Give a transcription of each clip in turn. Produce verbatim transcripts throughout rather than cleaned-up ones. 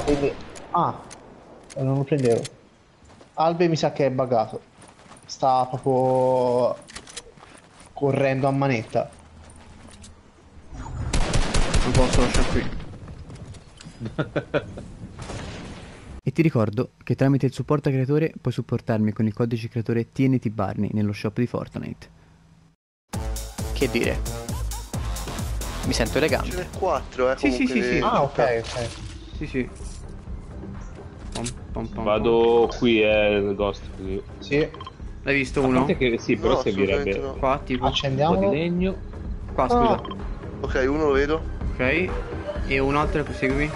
quindi... Ah, non lo prendevo. Albe mi sa che è buggato. Sta proprio correndo a manetta. Non posso lasciare qui. E ti ricordo che tramite il supporto creatore puoi supportarmi con il codice creatore T N T Barney nello shop di Fortnite. Che dire? Mi sento Ce elegante. n'è quattro, eh. Sì, sì, comunque, sì, sì. Ah, ok, ok. Sì, sì. Pom, pom, pom, Vado qui, eh, il Ghost. Qui. Sì, L'hai visto A uno? parte che sì, però No, servirebbe assolutamente no. un Qua, tipo. po' di accendiamolo. legno. Qua, scusa. Ah. Ok, uno lo vedo. Ok. E un altro, seguimi.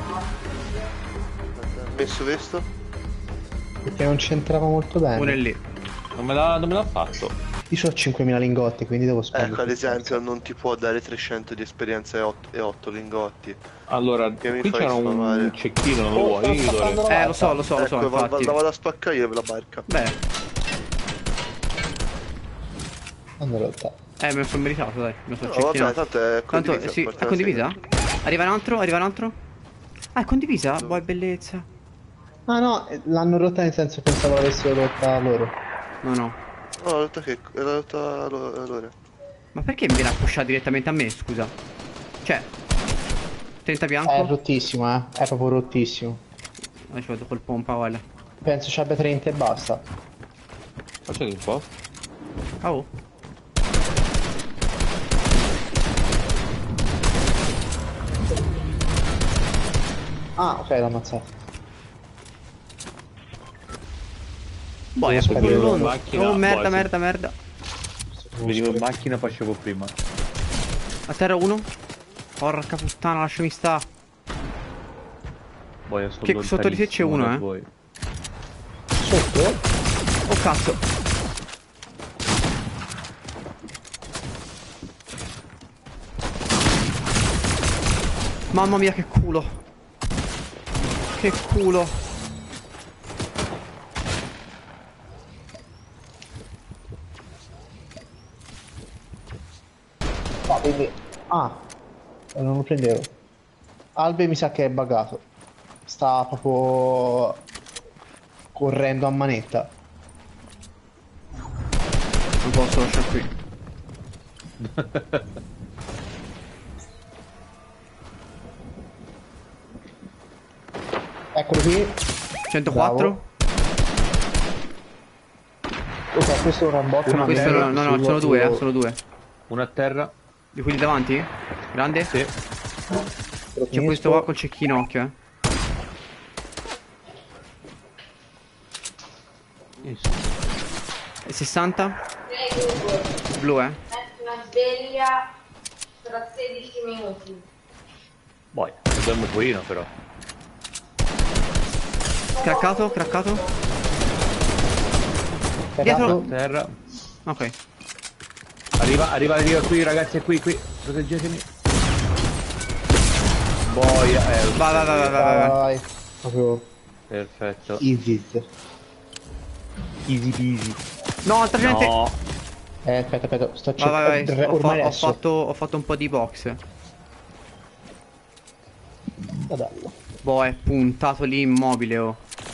Messo questo. Perché non c'entrava molto bene. Uno è lì. Non me l'ha non me l'ha fatto. Io ho cinquemila lingotti, quindi devo spendere. Ecco, ad esempio, non ti può dare trecento di esperienza e otto lingotti. Allora, Che mi qui fai c'era un sfamare? cecchino, non lo Oh, vuoi? sto Lore? spaccando Eh, lo so, lo so, lo so, Ecco, va- infatti. la vado a spaccare io la barca. Beh, Non l'ho rotta. eh, me lo sono meritato, dai. Me lo sono No, vabbè, cecchinato. tanto è condivisa. Tanto, sì, è porta condivisa? una Arriva un altro, arriva un altro. Ah, è condivisa? Dove? Boh, bellezza. Ah no, eh, l'hanno rotta nel senso che pensavo l'avessero rotta loro. No, no. segna. No, la rotta che... La rotta allora. Ma perché mi viene a pushare direttamente a me, scusa? Cioè, trenta bianco. È rottissimo, eh. È proprio rottissimo. Ah, ci vado col pompa, guarda. Penso ci abbia trenta e basta. Facciate un po'. Ah, oh. Ah, ok, l'ho ammazzato. Boh, è Devo proprio spendere londo. la macchina, Oh, merda, poi sì. merda, merda. Venivo in macchina, facevo prima. A terra uno. Porca puttana, lasciami sta. Poi sono Che sotto di te c'è lontanissimo uno, da eh. voi. Sotto? Oh, cazzo. Mamma mia, che culo. Che culo. No, quindi... Ah, non lo prendevo. Albe mi sa che è buggato. Sta proprio correndo a manetta. Non posso lasciare qui. Eccolo qui. centoquattro. Ok, questo è un robot. Uno, Questo ok, no, no, no, sono due, eh, sono due. Uno a terra. Di quelli davanti? Grande? Sì. C'è questo qua col cecchino, occhio, eh. E sessanta? Blu, eh. Una sveglia tra sedici minuti. Poi, dormo purino però. Craccato, craccato. Dietro. Dietro. A terra. Ok. Arriva, arriva, arriva qui ragazzi, è qui, qui. Proteggetemi. Boia, eh. Vai, vai, vai, vai, vai, vai. Vai. Proprio Perfetto. easy. Easy peasy. No, altra gente. No. Eh, aspetta, aspetta, sto Vai, vai, vai. cercando. Ho, fa- Ormai ho adesso. fatto, ho fatto un po' di box. Bello. Boh, è puntato lì immobile, oh.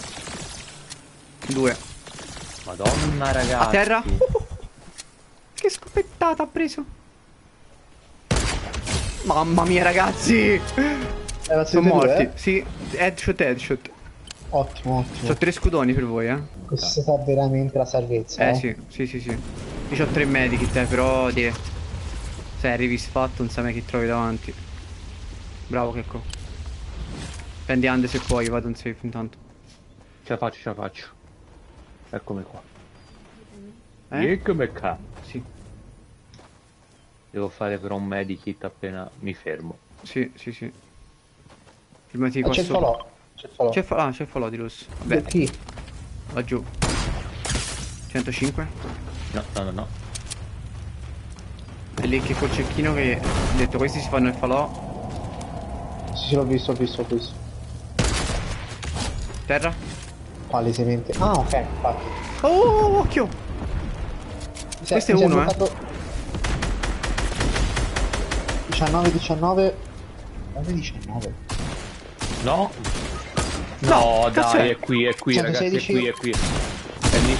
Due. Madonna ragazzi. A terra. Che scopettata ha preso. Mamma mia, ragazzi. Era Sono siete due, morti. eh? Sì, headshot, headshot. Ottimo, ottimo. Sono tre scudoni per voi, eh. Questa è stata veramente la salvezza. Eh sì, sì, sì, sì. Io ho tre medikit, eh, però di... se arrivi sfatto non sai mai chi trovi davanti. Bravo Checco. Prendi Ande se puoi, vado in safe intanto. Ce la faccio, ce la faccio. Eccomi qua. Eh? Eccomi qua. Sì, Devo fare però un medikit appena mi fermo. sì, sì, sì. Prima ti Ah, qua c'è il sopra. falò. C'è il falò. C'è fa- ah, c'è il falò di Luz. Vabbè, Qui. va giù. centocinque. No, no, no, no. E lì che col cecchino che ho detto questi si fanno il falò. Sì, sì, l'ho visto, l'ho visto, l'ho visto. Terra. Palesemente. Ah, ok, infatti. Oh, occhio. Mi Questo è mi uno, eh. bloccato... diciannove, diciannove... nove, diciannove. No. No, No, cazzo dai, è? è qui, è qui, ragazzi, è centosedici. qui, è qui. Prendi.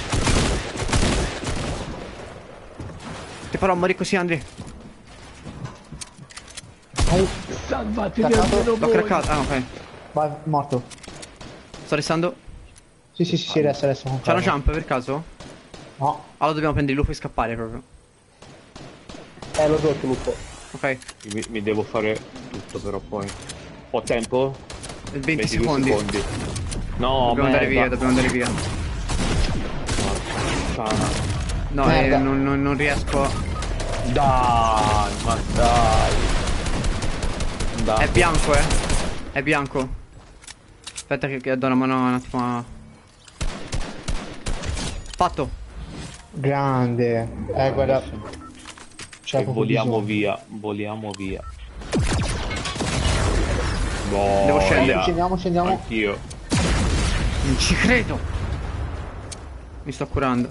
Ti farò morire così, Andri. Vai, Salvatevi Craccato. almeno L'ho voi. craccato. Ah, ok. vai, morto. Sto restando. Sì, sì, sì, sì, resta, resta. C'è una confermo. jump per caso? No, Allora dobbiamo prendere il lupo e scappare proprio. è lo sotto lupo. Ok. Mi, mi devo fare tutto però poi. Ho tempo? venti ventidue secondi. No, Dobbiamo andare via, merda. dobbiamo andare via. Puttana. No, eh, Merda. non, non- non riesco. a- Dai, ma dai. Dai. È bianco, eh. È bianco. Aspetta che, che do una mano un attimo a... Fatto. Grande. Eh, guarda. C'è E proprio voliamo bisogno. via, voliamo via. Boh, Devo scendere. Scendiamo, scendiamo. Anch'io. Non ci credo. Mi sto curando.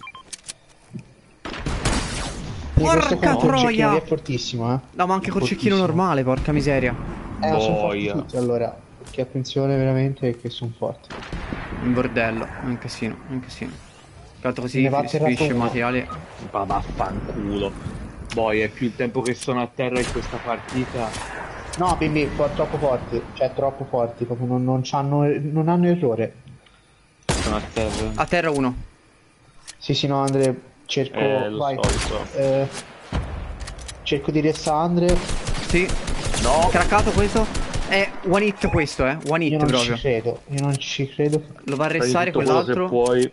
Sì, questo Porca con il cecchino troia. lì è fortissimo, eh. No, ma anche col cecchino Fortissimo. normale, porca miseria. Eh, ma sono forti Boia. tutti allora. Perché attenzione veramente che sono forti. Un bordello. È un casino, è un casino. Tanto così Ne va si finisce il atterrato uno. materiale. Ma vaffanculo. Poi è più il tempo che sono a terra in questa partita. No, bimbi, for- troppo forti. Cioè, troppo forti. Proprio non, non, c'hanno, non hanno errore. Sono a terra. A terra uno. Sì, sì, no, Andre. Cerco. Eh, lo vai. so, lo so. Eh, cerco di restare Andre. Sì. No. Craccato questo. È one hit questo, eh. One hit Io non proprio. ci credo. Io non ci credo. Lo va a Fai restare tutto quello che quell'altro. puoi.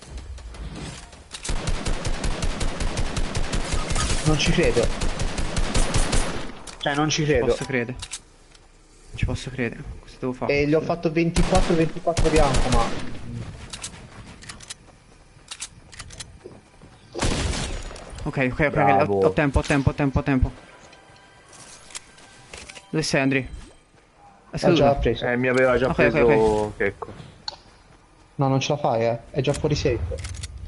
Non ci credo. Cioè, non ci Ci credo. posso credere. Ci posso credere. Cosa devo fare? E gli ho fatto ventiquattro ventiquattro bianco, ma. Ok, ok, ok. Bravo. Ho, ho tempo, ho tempo, ho tempo, ho tempo. Dove sei, Andri? È L'ho scaduto. già preso. Eh, mi aveva già Ok, preso ok, Checco. No, non ce la fai, eh. È già fuori safe.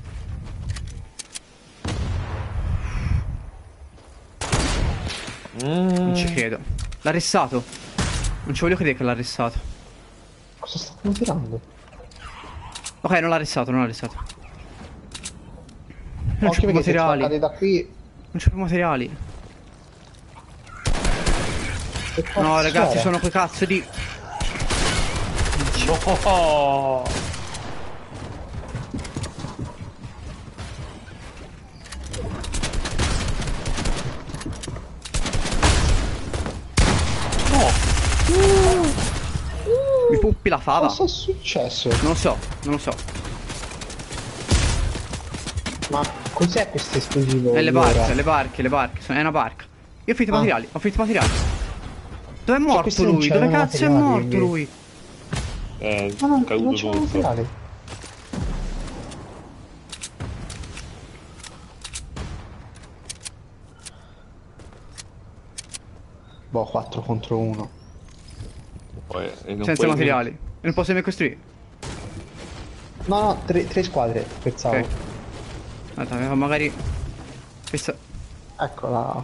Non ci credo. L'ha arrestato. Non ci voglio credere che l'ha arrestato. Cosa stanno tirando? Ok, non l'ha arrestato, non l'ha arrestato. Non c'è Occhio più perché se materiali. spaccate da qui. Non c'è più materiali. Che cazzo No, ragazzi, era? sono quei cazzo di... Oh. Mi puppi la fava. Cosa è successo? Non lo so, non lo so. Ma cos'è questo esplosivo? È le allora? barche, le barche, le barche. sono- È una barca. Io ho finito i Ah. materiali, ho finito i materiali. Dove è morto questi non lui? Dove c'erano cazzo è materiali, morto quindi. lui? Eh, Ma non, caduto non c'è tutto. materiale. Boh, quattro contro uno. Poi, e non Senza puoi- materiali. E non posso nemmeno costruire. No, no, tre, tre squadre, pensavo. Ok. Aspetta, magari... Questa... Eccola.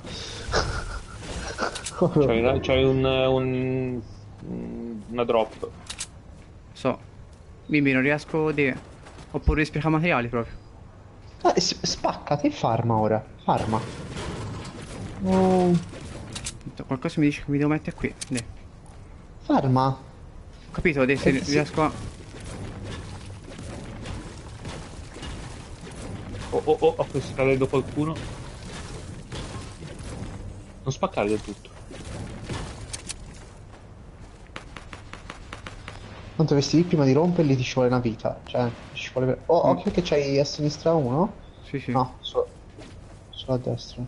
C'hai, una- c'hai un, un, una drop. So. Bimbi, non riesco a dire. Oppure spreca materiali proprio. Ah, s- spaccati e farma ora. Farma. Oh, Qualcosa mi dice che mi devo mettere qui. Dì. farma. Ho capito, dì, se Eh, sì. riesco a... Oh oh oh, oh, sta cadendo qualcuno. Non spaccare del tutto. Tanto questi lì prima di romperli ti ci vuole una vita. Cioè, ci vuole... Oh, occhio che c'hai a sinistra uno. Sì, sì. No, so- solo a destra.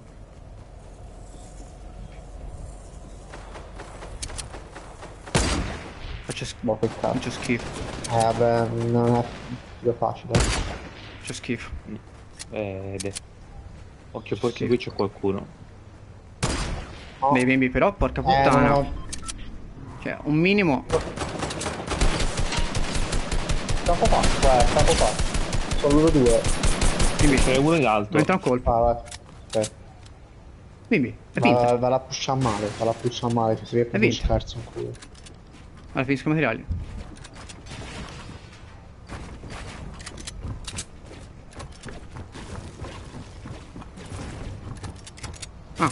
Faccio, sch- Boh, che cazzo. faccio schifo. Eh, vabbè, non è più facile. Faccio schifo. Eh, beh. Occhio, forse Sì. qui c'è qualcuno. No. Dei bimbi però, porca Eh, puttana. no, no. Cioè, un minimo... Troppo fatto, eh, troppo fatto. Sono loro due. Bimbi, C'è uno in alto. devo entrare un colpo. Ah, vai. Ok. Bimbi, è Va, finta. va la pusha male, va la pusha male, ti devi È proprio vinta. scarso in culo. Allora, finisco i materiali. Ah.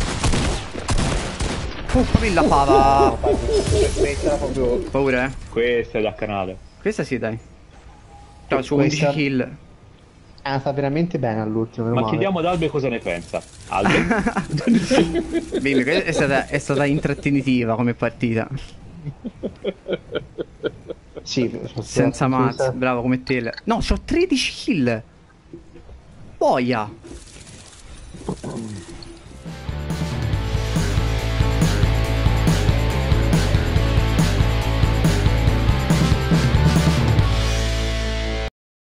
Oh, proprio la pava. Questa era proprio... Paura, eh? Questa è da canale. Questa sì, dai. Ciao, su Questa- undici kill. È andata veramente bene all'ultimo, meno Ma male. chiediamo ad Albe cosa ne pensa. Albe? Bimbi, questa è stata, è stata intrattenitiva come partita. Sì, Senza mazz, mazz. bravo come te. No, c'ho tredici kill. Boia.